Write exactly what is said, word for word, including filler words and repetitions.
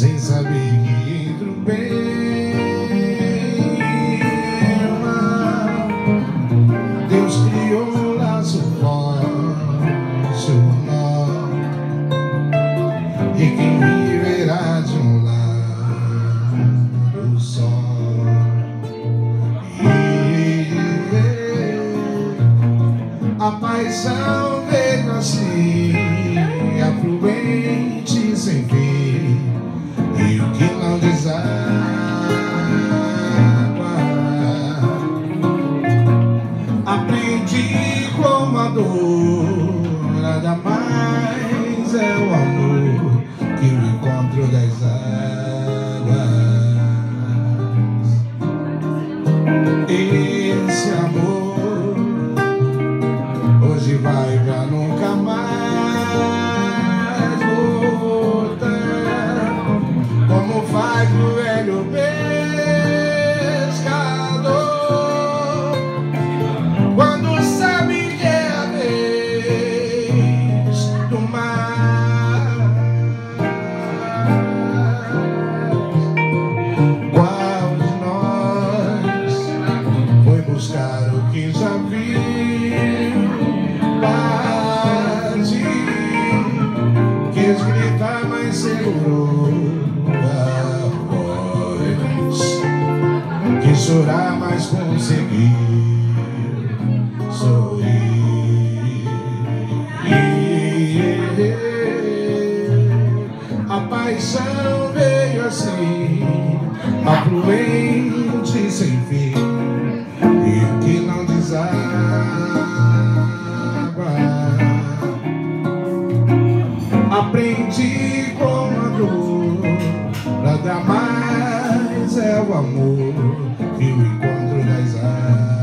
sem saber que entre o bem e o mal, Deus criou um laço forte, um nó, e quem viverá de um lado só. A paixão veio assim, afluente sem fim, rio que não deságua. Aprendi como a dor, nada mais é o amor que o encontro das águas. Esse amor hoje vai pra nunca mais voltar, como faz o velho pescador quando sabe que é a vez do mar. Qual de nós foi buscar o que já viu? Quis gritar, mas segurou a voz. Quis chorar, mas conseguiu sorrir. A paixão veio assim, afluente sem fim, e o que não deságua. Aprendi com a dor, nada mais é o amor que o encontro das águas.